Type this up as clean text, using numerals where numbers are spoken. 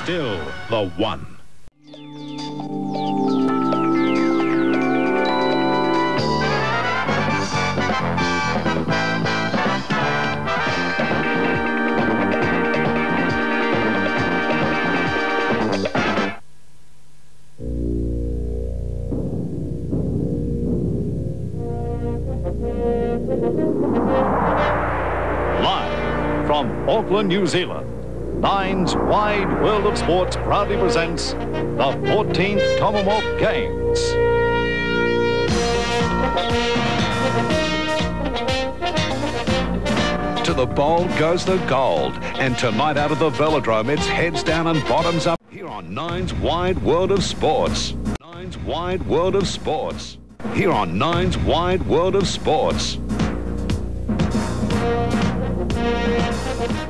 still the one. Live from Auckland, New Zealand, Nine's Wide World of Sports proudly presents the 14th Commonwealth Games. To the bold goes the gold, and tonight out of the velodrome it's heads down and bottoms up here on Nine's Wide World of Sports. Nine's Wide World of Sports. Here on Nine's Wide World of Sports.